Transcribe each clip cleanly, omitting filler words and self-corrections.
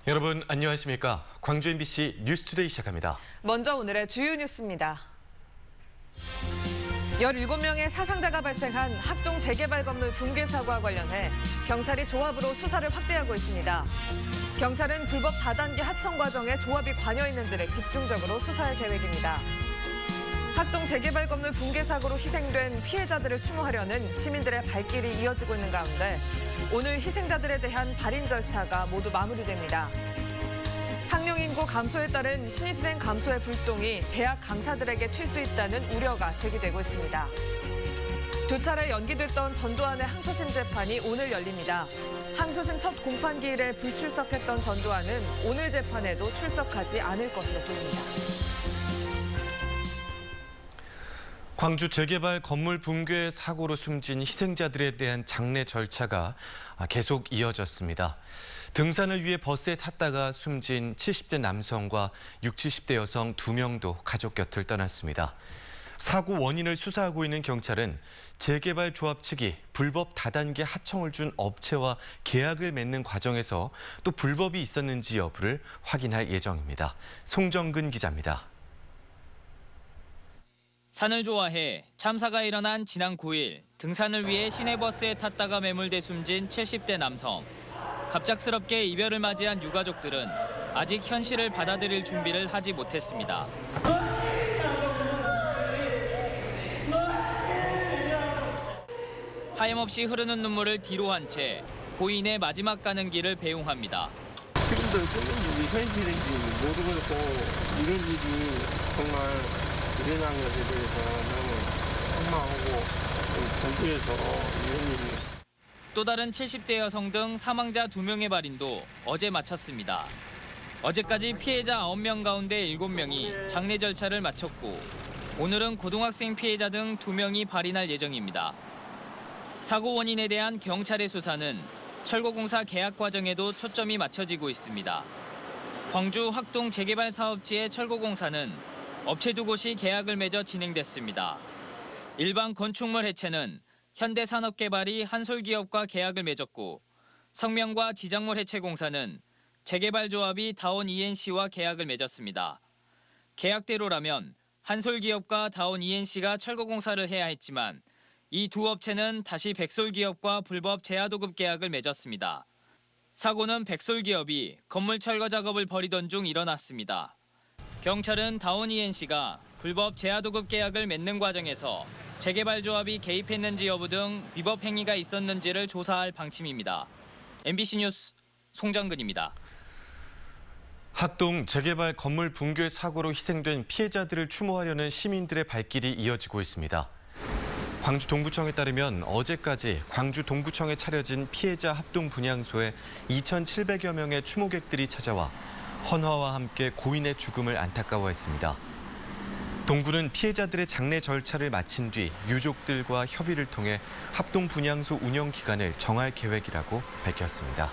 여러분 안녕하십니까? 광주 MBC 뉴스투데이 시작합니다. 먼저 오늘의 주요 뉴스입니다. 17명의 사상자가 발생한 학동 재개발 건물 붕괴 사고와 관련해 경찰이 조합으로 수사를 확대하고 있습니다. 경찰은 불법 다단계 하청 과정에 조합이 관여 있는지를 집중적으로 수사할 계획입니다. 학동 재개발 건물 붕괴 사고로 희생된 피해자들을 추모하려는 시민들의 발길이 이어지고 있는 가운데 오늘 희생자들에 대한 발인 절차가 모두 마무리됩니다. 학령 인구 감소에 따른 신입생 감소의 불똥이 대학 강사들에게 튈 수 있다는 우려가 제기되고 있습니다. 두 차례 연기됐던 전두환의 항소심 재판이 오늘 열립니다. 항소심 첫 공판기일에 불출석했던 전두환은 오늘 재판에도 출석하지 않을 것으로 보입니다. 광주 재개발 건물 붕괴 사고로 숨진 희생자들에 대한 장례 절차가 계속 이어졌습니다. 등산을 위해 버스에 탔다가 숨진 70대 남성과 60, 70대 여성 2명도 가족 곁을 떠났습니다. 사고 원인을 수사하고 있는 경찰은 재개발 조합 측이 불법 다단계 하청을 준 업체와 계약을 맺는 과정에서 또 불법이 있었는지 여부를 확인할 예정입니다. 송정근 기자입니다. 산을 좋아해 참사가 일어난 지난 9일 등산을 위해 시내버스에 탔다가 매몰돼 숨진 70대 남성. 갑작스럽게 이별을 맞이한 유가족들은 아직 현실을 받아들일 준비를 하지 못했습니다. 하염없이 흐르는 눈물을 뒤로 한 채 고인의 마지막 가는 길을 배웅합니다. 지금도 조금 현실인지 모르고 있고 이런 일이 정말 일어난 것에 대해서 너무 황망하고 공부해서 이런 일이. 또 다른 70대 여성 등 사망자 2명의 발인도 어제 마쳤습니다. 어제까지 피해자 9명 가운데 7명이 장례 절차를 마쳤고 오늘은 고등학생 피해자 등 2명이 발인할 예정입니다. 사고 원인에 대한 경찰의 수사는 철거공사 계약 과정에도 초점이 맞춰지고 있습니다. 광주 학동 재개발 사업지의 철거공사는 업체 2곳이 계약을 맺어 진행됐습니다. 일반 건축물 해체는 현대산업개발이 한솔기업과 계약을 맺었고 성명과 지작물 해체공사는 재개발조합이 다온 ENC와 계약을 맺었습니다. 계약대로라면 한솔기업과 다온 ENC가 철거공사를 해야 했지만 이 두 업체는 다시 백솔기업과 불법 제하도급 계약을 맺었습니다. 사고는 백솔기업이 건물 철거 작업을 벌이던 중 일어났습니다. 경찰은 다온 ENC가 불법 제하도급 계약을 맺는 과정에서 재개발조합이 개입했는지 여부 등 위법 행위가 있었는지를 조사할 방침입니다. MBC 뉴스 송정근입니다. 학동 재개발 건물 붕괴 사고로 희생된 피해자들을 추모하려는 시민들의 발길이 이어지고 있습니다. 광주 동구청에 따르면 어제까지 광주 동구청에 차려진 피해자 합동 분향소에 2,700여 명의 추모객들이 찾아와 헌화와 함께 고인의 죽음을 안타까워했습니다. 동구는 피해자들의 장례 절차를 마친 뒤 유족들과 협의를 통해 합동 분향소 운영 기간을 정할 계획이라고 밝혔습니다.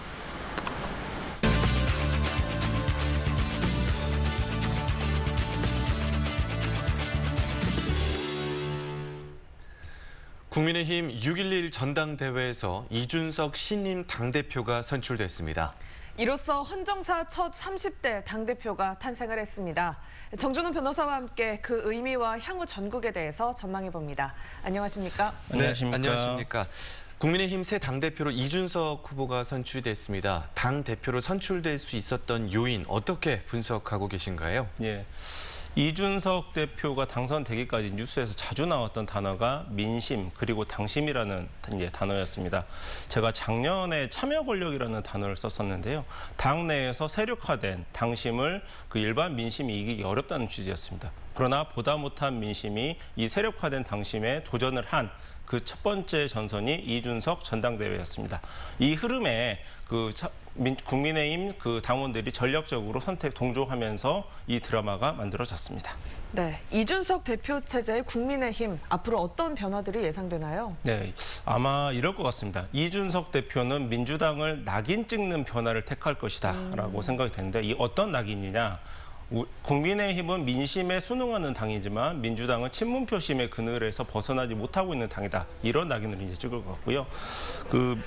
국민의힘 6.11 전당대회에서 이준석 신임 당대표가 선출됐습니다. 이로써 헌정사 첫 30대 당대표가 탄생을 했습니다. 정준호 변호사와 함께 그 의미와 향후 전국에 대해서 전망해봅니다. 안녕하십니까? 네, 안녕하십니까? 국민의힘 새 당대표로 이준석 후보가 선출됐습니다. 당대표로 선출될 수 있었던 요인 어떻게 분석하고 계신가요? 예. 이준석 대표가 당선되기까지 뉴스에서 자주 나왔던 단어가 민심 그리고 당심이라는 단어였습니다. 제가 작년에 참여 권력이라는 단어를 썼었는데요. 당내에서 세력화된 당심을 그 일반 민심이 이기기 어렵다는 취지였습니다. 그러나 보다 못한 민심이 이 세력화된 당심에 도전을 한 그 첫 번째 전선이 이준석 전당대회였습니다. 이 흐름에 국민의힘 당원들이 전력적으로 동조하면서 이 드라마가 만들어졌습니다. 네, 이준석 대표 체제의 국민의힘 앞으로 어떤 변화들이 예상되나요? 네, 아마 이럴 것 같습니다. 이준석 대표는 민주당을 낙인 찍는 변화를 택할 것이다라고 생각이 되는데 이 어떤 낙인이냐? 국민의힘은 민심에 순응하는 당이지만 민주당은 친문 표심의 그늘에서 벗어나지 못하고 있는 당이다. 이런 낙인을 이제 찍을 것 같고요.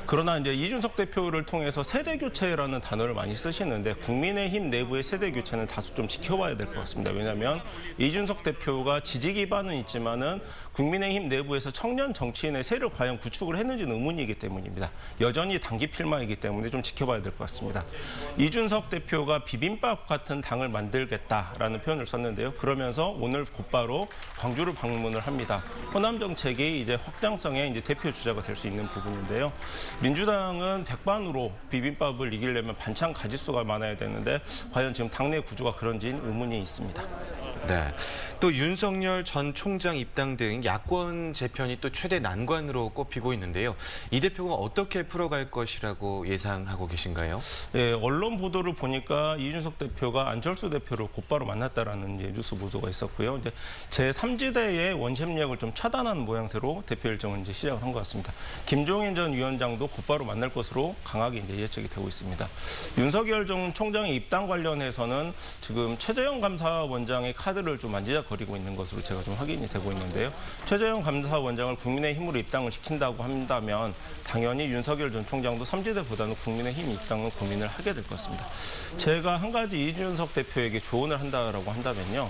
그러나 이제 이준석 대표를 통해서 세대 교체라는 단어를 많이 쓰시는데 국민의힘 내부의 세대 교체는 다소 좀 지켜봐야 될 것 같습니다. 왜냐하면 이준석 대표가 지지 기반은 있지만은 국민의힘 내부에서 청년 정치인의 세를 과연 구축을 했는지는 의문이기 때문입니다. 여전히 단기 필마이기 때문에 좀 지켜봐야 될 것 같습니다. 이준석 대표가 비빔밥 같은 당을 만들겠다라는 표현을 썼는데요. 그러면서 오늘 곧바로 광주를 방문을 합니다. 호남 정책이 이제 확장성의 이제 대표 주자가 될 수 있는 부분인데요. 민주당은 백반으로 비빔밥을 이기려면 반찬 가짓수가 많아야 되는데 과연 지금 당내 구조가 그런지는 의문이 있습니다. 네. 또 윤석열 전 총장 입당 등 야권 재편이 또 최대 난관으로 꼽히고 있는데요. 이 대표가 어떻게 풀어갈 것이라고 예상하고 계신가요? 예, 언론 보도를 보니까 이준석 대표가 안철수 대표를 곧바로 만났다라는 이제 뉴스 보도가 있었고요. 이제 제3지대의 원심력을 좀 차단하는 모양새로 대표 일정을 이제 시작을 한 것 같습니다. 김종인 전 위원장도 곧바로 만날 것으로 강하게 이제 예측이 되고 있습니다. 윤석열 전 총장의 입당 관련해서는 지금 최재형 감사원장의 카드를 좀 만지작거리고 있는 것으로 제가 좀 확인이 되고 있는데요. 최재형 감사원장을 국민의힘으로 입당을 시킨다고 한다면 당연히 윤석열 전 총장도 3지대보다는 국민의힘 입당을 고민을 하게 될 것 같습니다. 제가 한 가지 이준석 대표에게 조언을 한다라고 한다면요.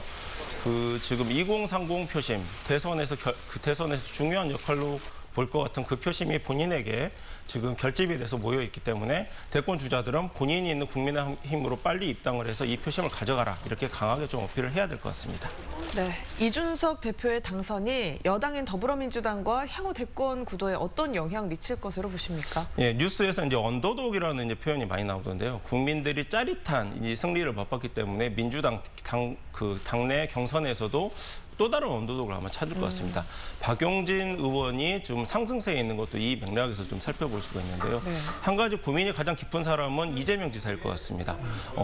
지금 2030 표심, 대선에서 중요한 역할로 볼 것 같은 그 표심이 본인에게 지금 결집이 돼서 모여있기 때문에 대권 주자들은 본인이 있는 국민의힘으로 빨리 입당을 해서 이 표심을 가져가라 이렇게 강하게 좀 어필을 해야 될 것 같습니다. 네, 이준석 대표의 당선이 여당인 더불어민주당과 향후 대권 구도에 어떤 영향 미칠 것으로 보십니까? 예, 뉴스에서 이제 언더독이라는 이제 표현이 많이 나오던데요. 국민들이 짜릿한 이 승리를 맛봤기 때문에 민주당 당내 경선에서도 또 다른 언더독을 아마 찾을 것 같습니다. 박용진 의원이 좀 상승세에 있는 것도 이 맥락에서 좀 살펴볼 수가 있는데요. 네. 한 가지 고민이 가장 깊은 사람은 이재명 지사일 것 같습니다.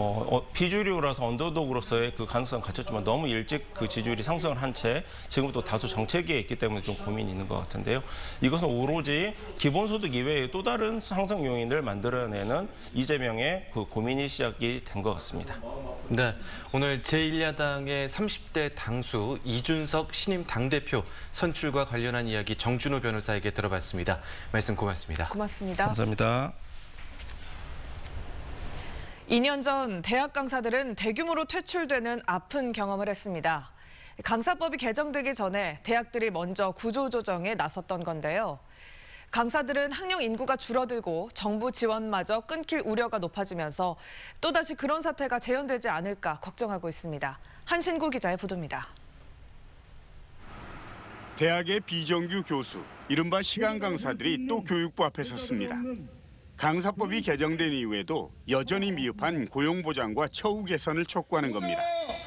비주류라서 언더독으로서의 그 가능성은 갖췄지만 너무 일찍 그 지지율이 상승을 한 채 지금 또 다소 정체기에 있기 때문에 좀 고민이 있는 것 같은데요. 이것은 오로지 기본소득 이외의 또 다른 상승 요인을 만들어내는 이재명의 그 고민이 시작이 된 것 같습니다. 네, 오늘 제1야당의 30대 당수 이준석 신임 당대표 선출과 관련한 이야기 정준호 변호사에게 들어봤습니다. 말씀 고맙습니다. 고맙습니다. 감사합니다. 2년 전 대학 강사들은 대규모로 퇴출되는 아픈 경험을 했습니다. 강사법이 개정되기 전에 대학들이 먼저 구조조정에 나섰던 건데요. 강사들은 학령 인구가 줄어들고 정부 지원마저 끊길 우려가 높아지면서 또다시 그런 사태가 재현되지 않을까 걱정하고 있습니다. 한신구 기자의 보도입니다. 대학의 비정규 교수, 이른바 시간 강사들이 또 교육부 앞에 섰습니다. 강사법이 개정된 이후에도 여전히 미흡한 고용보장과 처우 개선을 촉구하는 겁니다.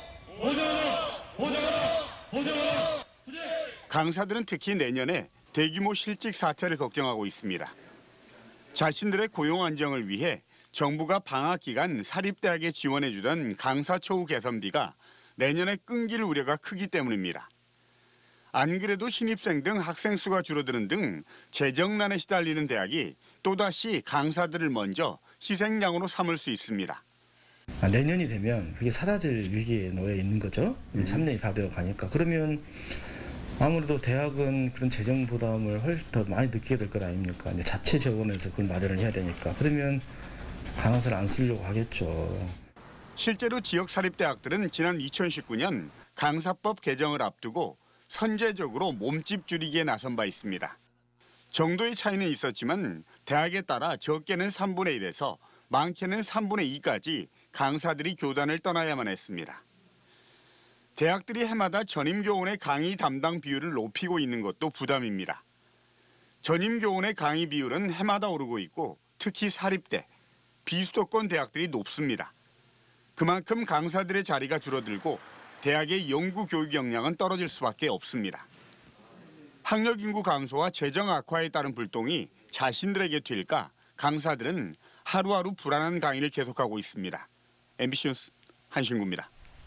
강사들은 특히 내년에 대규모 실직 사태를 걱정하고 있습니다. 자신들의 고용 안정을 위해 정부가 방학 기간 사립대학에 지원해주던 강사 처우 개선비가 내년에 끊길 우려가 크기 때문입니다. 안 그래도 신입생 등 학생 수가 줄어드는 등 재정난에 시달리는 대학이 또다시 강사들을 먼저 희생양으로 삼을 수 있습니다. 내년이 되면 그게 사라질 위기에 놓여 있는 거죠. 3년이 다 되어 가니까. 그러면 아무래도 대학은 그런 재정 부담을 훨씬 더 많이 느끼게 될 것 아닙니까? 이제 자체 재원에서 그걸 마련을 해야 되니까. 그러면 강사를 안 쓰려고 하겠죠. 실제로 지역 사립대학들은 지난 2019년 강사법 개정을 앞두고 선제적으로 몸집 줄이기에 나선 바 있습니다. 정도의 차이는 있었지만 대학에 따라 적게는 3분의 1에서 많게는 3분의 2까지 강사들이 교단을 떠나야만 했습니다. 대학들이 해마다 전임교원의 강의 담당 비율을 높이고 있는 것도 부담입니다. 전임교원의 강의 비율은 해마다 오르고 있고 특히 사립대, 비수도권 대학들이 높습니다. 그만큼 강사들의 자리가 줄어들고 대학의 연구 교육 역량은 떨어질 수밖에 없습니다. 학력 인구 감소와 재정 악화에 따른 불똥이 자신들에게 튈까 강사들은 하루하루 불안한 강의를 계속하고 있습니다. MBC 뉴스 한신구입니다.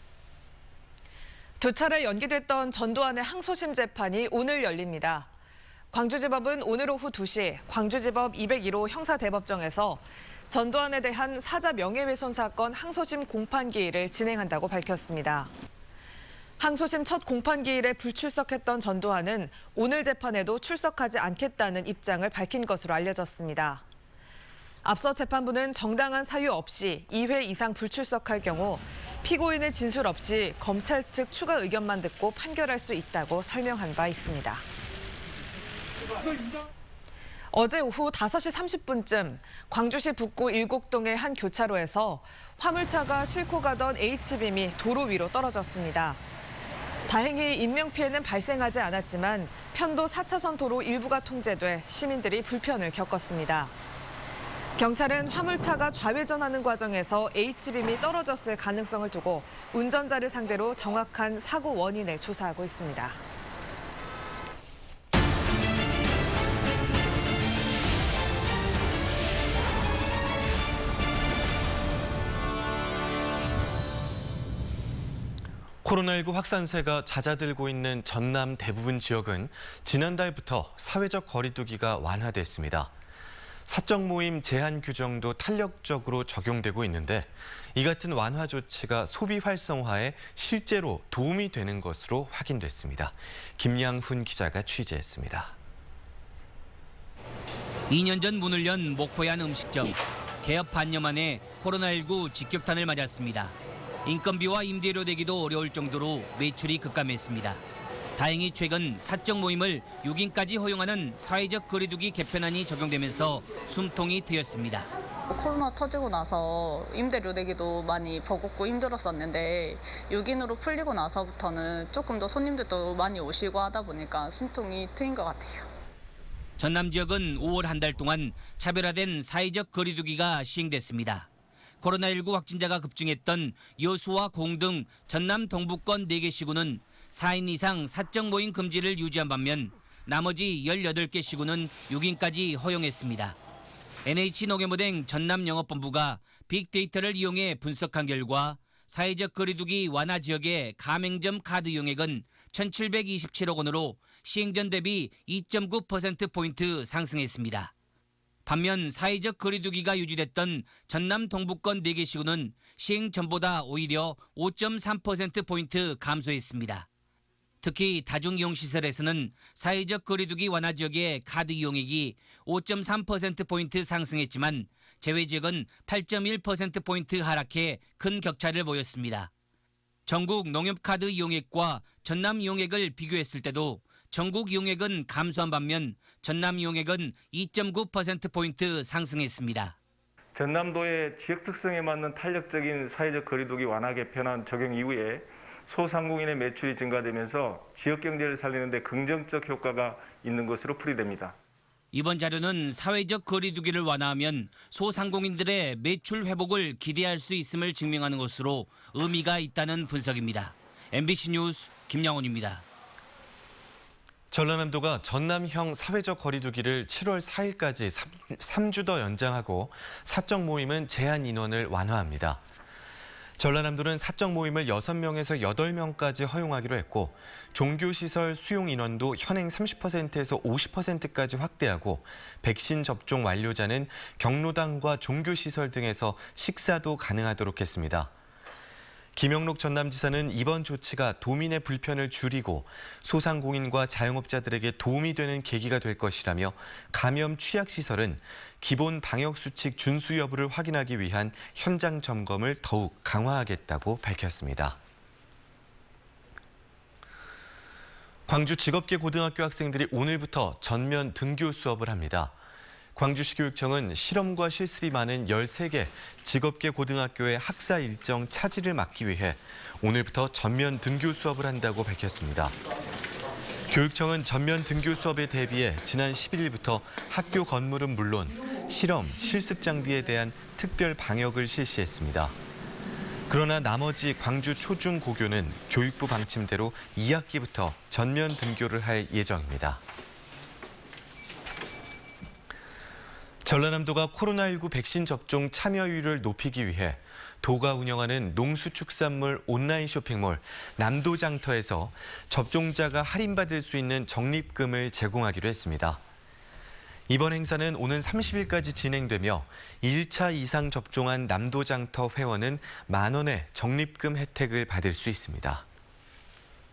두 차례 연기됐던 전두환의 항소심 재판이 오늘 열립니다. 광주지법은 오늘 오후 2시 광주지법 201호 형사대법정에서 전두환에 대한 사자 명예훼손 사건 항소심 공판 기일을 진행한다고 밝혔습니다. 항소심 첫 공판기일에 불출석했던 전두환은 오늘 재판에도 출석하지 않겠다는 입장을 밝힌 것으로 알려졌습니다. 앞서 재판부는 정당한 사유 없이 2회 이상 불출석할 경우 피고인의 진술 없이 검찰 측 추가 의견만 듣고 판결할 수 있다고 설명한 바 있습니다. 어제 오후 5시 30분쯤 광주시 북구 일곡동의 한 교차로에서 화물차가 싣고 가던 H빔이 도로 위로 떨어졌습니다. 다행히 인명피해는 발생하지 않았지만 편도 4차선 도로 일부가 통제돼 시민들이 불편을 겪었습니다. 경찰은 화물차가 좌회전하는 과정에서 H빔이 떨어졌을 가능성을 두고 운전자를 상대로 정확한 사고 원인을 조사하고 있습니다. 코로나19 확산세가 잦아들고 있는 전남 대부분 지역은 지난달부터 사회적 거리두기가 완화됐습니다. 사적 모임 제한 규정도 탄력적으로 적용되고 있는데 이 같은 완화 조치가 소비 활성화에 실제로 도움이 되는 것으로 확인됐습니다. 김양훈 기자가 취재했습니다. 2년 전 문을 연 목포의 한 음식점. 개업 반년 만에 코로나19 직격탄을 맞았습니다. 인건비와 임대료 대기도 어려울 정도로 매출이 급감했습니다. 다행히 최근 사적 모임을 6인까지 허용하는 사회적 거리두기 개편안이 적용되면서 숨통이 트였습니다. 코로나 터지고 나서 임대료 내기도 많이 버겁고 힘들었었는데 6인으로 풀리고 나서부터는 조금 더 손님들도 많이 오시고 하다 보니까 숨통이 트인 것 같아요. 전남 지역은 5월 한 달 동안 차별화된 사회적 거리두기가 시행됐습니다. 코로나19 확진자가 급증했던 여수와 공 등 전남 동부권 4개 시구는 4인 이상 사적 모임 금지를 유지한 반면 나머지 18개 시구는 6인까지 허용했습니다. NH농협은행 전남영업본부가 빅데이터를 이용해 분석한 결과 사회적 거리두기 완화 지역의 가맹점 카드 이용액은 1,727억 원으로 시행 전 대비 2.9%포인트 상승했습니다. 반면 사회적 거리두기가 유지됐던 전남 동부권 4개 시구는 시행 전보다 오히려 5.3%포인트 감소했습니다. 특히 다중이용시설에서는 사회적 거리두기 완화 지역의 카드 이용액이 5.3%포인트 상승했지만 제외 지역은 8.1%포인트 하락해 큰 격차를 보였습니다. 전국 농협카드 이용액과 전남 이용액을 비교했을 때도 전국 이용액은 감소한 반면 전남 이용액은 2.9%포인트 상승했습니다. 전남도의 지역 특성에 맞는 탄력적인 사회적 거리두기 완화 개편안 적용 이후에 소상공인의 매출이 증가되면서 지역 경제를 살리는 데 긍정적 효과가 있는 것으로 풀이됩니다. 이번 자료는 사회적 거리두기를 완화하면 소상공인들의 매출 회복을 기대할 수 있음을 증명하는 것으로 의미가 있다는 분석입니다. MBC 뉴스 김양훈입니다. 전라남도가 전남형 사회적 거리두기를 7월 4일까지 3주 더 연장하고 사적 모임은 제한 인원을 완화합니다. 전라남도는 사적 모임을 6명에서 8명까지 허용하기로 했고 종교시설 수용 인원도 현행 30%에서 50%까지 확대하고 백신 접종 완료자는 경로당과 종교시설 등에서 식사도 가능하도록 했습니다. 김영록 전남지사는 이번 조치가 도민의 불편을 줄이고 소상공인과 자영업자들에게 도움이 되는 계기가 될 것이라며 감염 취약시설은 기본 방역수칙 준수 여부를 확인하기 위한 현장 점검을 더욱 강화하겠다고 밝혔습니다. 광주 직업계 고등학교 학생들이 오늘부터 전면 등교 수업을 합니다. 광주시 교육청은 실험과 실습이 많은 13개 직업계 고등학교의 학사 일정 차질을 막기 위해 오늘부터 전면 등교 수업을 한다고 밝혔습니다. 교육청은 전면 등교 수업에 대비해 지난 11일부터 학교 건물은 물론 실험, 실습 장비에 대한 특별 방역을 실시했습니다. 그러나 나머지 광주 초중고교는 교육부 방침대로 2학기부터 전면 등교를 할 예정입니다. 전라남도가 코로나19 백신 접종 참여율을 높이기 위해 도가 운영하는 농수축산물 온라인 쇼핑몰 남도장터에서 접종자가 할인받을 수 있는 적립금을 제공하기로 했습니다. 이번 행사는 오는 30일까지 진행되며 1차 이상 접종한 남도장터 회원은 만 원의 적립금 혜택을 받을 수 있습니다.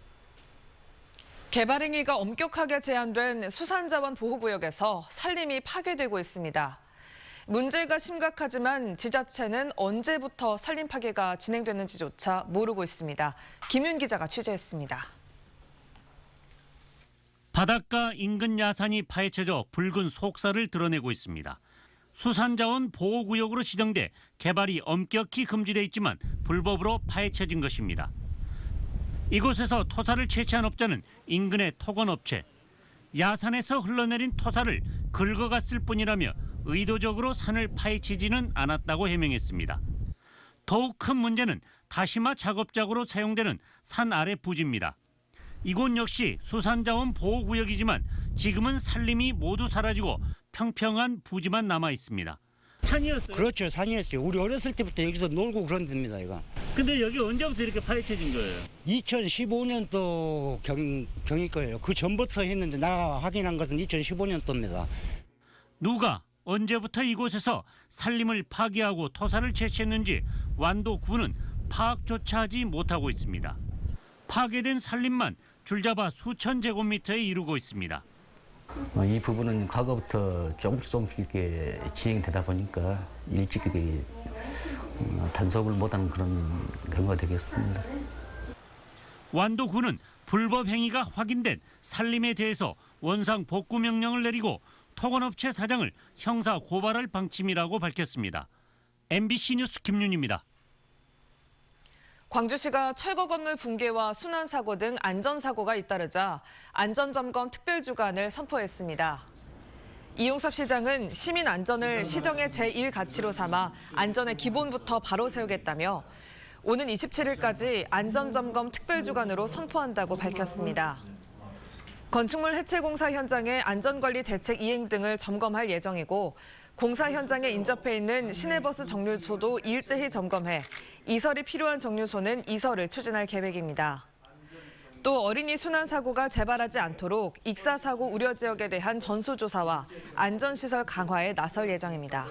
개발 행위가 엄격하게 제한된 수산자원 보호구역에서 산림이 파괴되고 있습니다. 문제가 심각하지만 지자체는 언제부터 산림 파괴가 진행됐는지조차 모르고 있습니다. 김윤 기자가 취재했습니다. 바닷가 인근 야산이 파헤쳐져 붉은 속살을 드러내고 있습니다. 수산자원 보호구역으로 지정돼 개발이 엄격히 금지돼 있지만 불법으로 파헤쳐진 것입니다. 이곳에서 토사를 채취한 업자는 인근의 토건업체. 야산에서 흘러내린 토사를 긁어갔을 뿐이라며 의도적으로 산을 파헤치지는 않았다고 해명했습니다. 더욱 큰 문제는 다시마 작업작으로 사용되는 산 아래 부지입니다. 이곳 역시 수산자원 보호구역이지만 지금은 산림이 모두 사라지고 평평한 부지만 남아 있습니다. 산이었어요? 그렇죠, 산이었어요. 우리 어렸을 때부터 여기서 놀고 그런 데입니다, 이거. 근데 여기 언제부터 이렇게 파헤쳐진 거예요? 2015년도 경일 거예요. 그 전부터 했는데 나 확인한 것은 2015년도입니다. 누가 언제부터 이곳에서 산림을 파괴하고 토사를 채취했는지 완도군은 파악조차 하지 못하고 있습니다. 파괴된 산림만 줄잡아 수천 제곱미터에 이르고 있습니다. 이 부분은 과거부터 조금씩 이렇게 진행되다 보니까 일찍 단속을 못하는 그런 경우가 되겠습니다. 완도군은 불법 행위가 확인된 산림에 대해서 원상 복구 명령을 내리고 토건업체 사장을 형사 고발할 방침이라고 밝혔습니다. MBC 뉴스 김윤입니다. 광주시가 철거 건물 붕괴와 순환사고 등 안전사고가 잇따르자 안전점검 특별주간을 선포했습니다. 이용섭 시장은 시민 안전을 시정의 제1가치로 삼아 안전의 기본부터 바로 세우겠다며 오는 27일까지 안전점검 특별주간으로 선포한다고 밝혔습니다. 건축물 해체 공사 현장의 안전관리 대책 이행 등을 점검할 예정이고 공사 현장에 인접해 있는 시내버스 정류소도 일제히 점검해 이설이 필요한 정류소는 이설을 추진할 계획입니다. 또 어린이 순환사고가 재발하지 않도록 익사사고 우려 지역에 대한 전수조사와 안전시설 강화에 나설 예정입니다.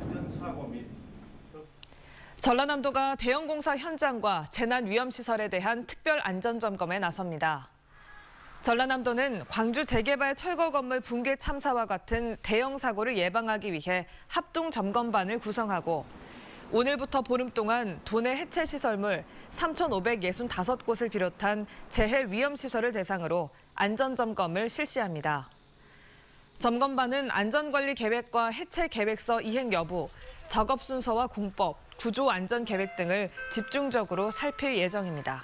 전라남도가 대형 공사 현장과 재난 위험시설에 대한 특별 안전점검에 나섭니다. 전라남도는 광주 재개발 철거 건물 붕괴 참사와 같은 대형 사고를 예방하기 위해 합동점검반을 구성하고 오늘부터 보름 동안 도내 해체 시설물 3,565곳을 비롯한 재해 위험 시설을 대상으로 안전점검을 실시합니다. 점검반은 안전관리 계획과 해체 계획서 이행 여부, 작업 순서와 공법, 구조 안전 계획 등을 집중적으로 살필 예정입니다.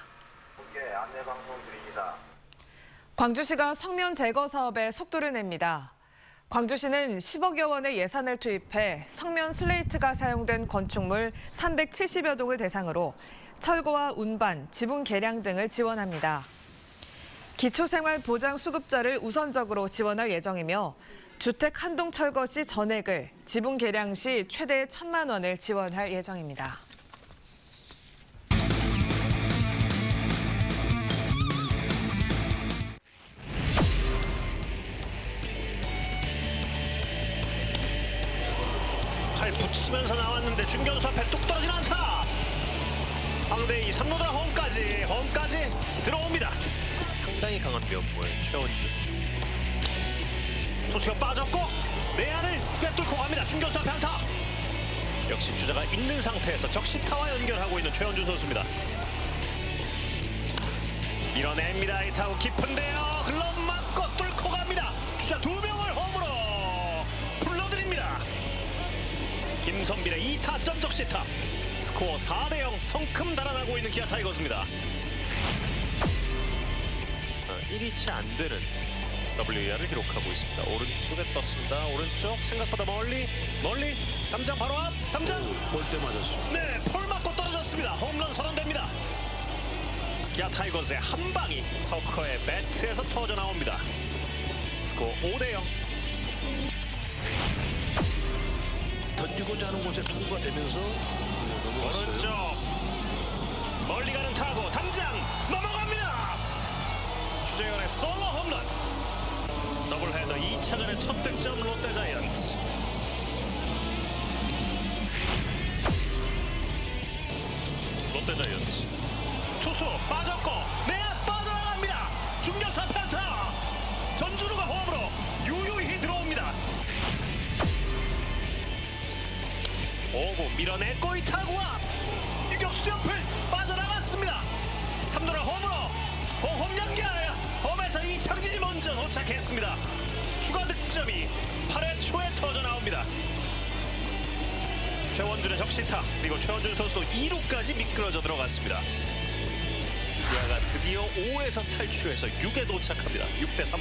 광주시가 성면 제거 사업에 속도를 냅니다. 광주시는 10억여 원의 예산을 투입해 성면 슬레이트가 사용된 건축물 370여 동을 대상으로 철거와 운반, 지붕 개량 등을 지원합니다. 기초생활보장 수급자를 우선적으로 지원할 예정이며 주택 한 동 철거 시 전액을, 지붕 개량 시 최대 1,000만 원을 지원할 예정입니다. 팔 붙이면서 나왔는데 중견수 앞에 뚝 떨어지는 안타. 황대희 3루다 홈까지 들어옵니다. 상당히 강한 면모의 최원주. 투수가 빠졌고 내야를 꿰뚫고 갑니다. 중견수 앞에 안타. 역시 주자가 있는 상태에서 적시타와 연결하고 있는 최원주 선수입니다. 밀어냅니다. 이 타구 깊은데요. 글럽 맞고 뚫고 갑니다. 주자 2명을 홈으로 불러드립니다. 김선빈의 2타점 적시타. 스코어 4대0 성큼 달아나고 있는 기아 타이거즈입니다. 1위치 안 되는 WAR을 기록하고 있습니다. 오른쪽에 떴습니다. 오른쪽 생각보다 멀리 담장 바로 앞 담장 볼때 맞았어요. 네, 폴 맞고 떨어졌습니다. 홈런 선언됩니다. 기아 타이거즈의 한 방이 터커의 배트에서 터져 나옵니다. 스코어 5대0. 던지고자 하는 곳에 투구가 되면서 오른쪽 멀리 가는 타구 담장 넘어갑니다. 주재현의 솔로 홈런. 더블헤더 2차전의 첫 득점 롯데자이언츠. 롯데자이언츠 투수 빠졌고 내야 빠져나갑니다. 중견수 앞에 안타. 오고 밀어냈고 이 타구와 유격수 옆을 빠져나갔습니다. 3루로 홈으로 홈 연결. 홈에서 이창진이 먼저 도착했습니다. 추가 득점이 8회 초에 터져 나옵니다. 최원준의 적시타, 그리고 최원준 선수도 2루까지 미끄러져 들어갔습니다. 기아가 드디어 5에서 탈출해서 6에 도착합니다. 6대3.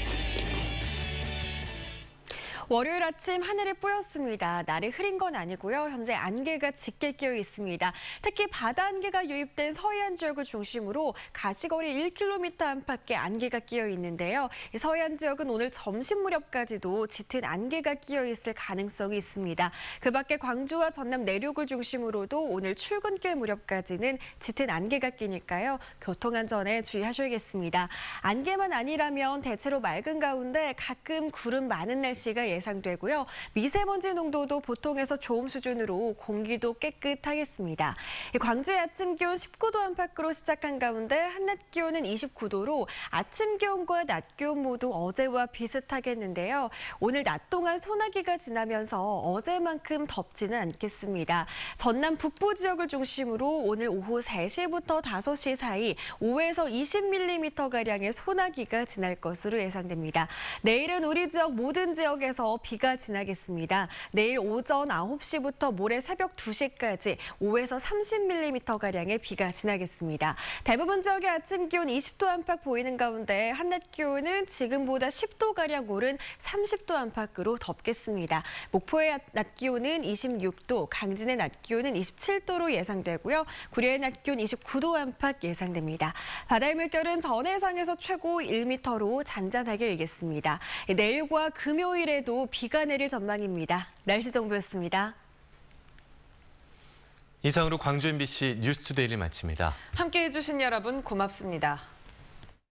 월요일 아침 하늘이 뿌였습니다. 날이 흐린 건 아니고요. 현재 안개가 짙게 끼어 있습니다. 특히 바다 안개가 유입된 서해안 지역을 중심으로 가시거리 1km 안팎의 안개가 끼어 있는데요. 서해안 지역은 오늘 점심 무렵까지도 짙은 안개가 끼어 있을 가능성이 있습니다. 그 밖에 광주와 전남 내륙을 중심으로도 오늘 출근길 무렵까지는 짙은 안개가 끼니까요. 교통안전에 주의하셔야겠습니다. 안개만 아니라면 대체로 맑은 가운데 가끔 구름 많은 날씨가 예상되고요. 미세먼지 농도도 보통에서 좋음 수준으로 공기도 깨끗하겠습니다. 광주의 아침 기온 19도 안팎으로 시작한 가운데 한낮 기온은 29도로 아침 기온과 낮 기온 모두 어제와 비슷하겠는데요. 오늘 낮 동안 소나기가 지나면서 어제만큼 덥지는 않겠습니다. 전남 북부 지역을 중심으로 오늘 오후 3시부터 5시 사이 5에서 20mm가량의 소나기가 지날 것으로 예상됩니다. 내일은 우리 지역 모든 지역에서 비가 지나겠습니다. 내일 오전 9시부터 모레 새벽 2시까지 5에서 30mm가량의 비가 지나겠습니다. 대부분 지역의 아침 기온 20도 안팎 보이는 가운데 한낮 기온은 지금보다 10도가량 오른 30도 안팎으로 덥겠습니다. 목포의 낮 기온은 26도, 강진의 낮 기온은 27도로 예상되고요. 구리의 낮 기온 29도 안팎 예상됩니다. 바다의 물결은 전해상에서 최고 1m로 잔잔하게 일겠습니다. 내일과 금요일에도 비가 내릴 전망입니다. 날씨 정보였습니다. 이상으로 광주 MBC 뉴스투데이를 마칩니다. 함께해 주신 여러분 고맙습니다.